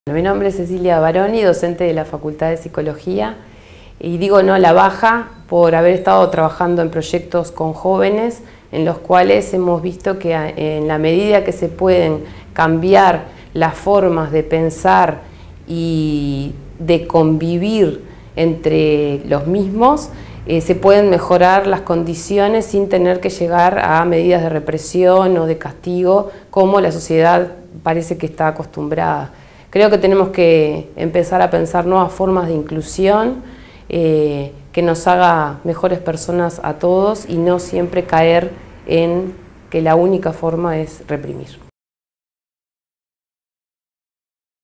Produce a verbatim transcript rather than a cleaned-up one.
Mi nombre es Cecilia Baroni, docente de la Facultad de Psicología, y digo no a la baja por haber estado trabajando en proyectos con jóvenes en los cuales hemos visto que en la medida que se pueden cambiar las formas de pensar y de convivir entre los mismos, eh, se pueden mejorar las condiciones sin tener que llegar a medidas de represión o de castigo como la sociedad parece que está acostumbrada. Creo que tenemos que empezar a pensar nuevas formas de inclusión eh, que nos haga mejores personas a todos y no siempre caer en que la única forma es reprimir.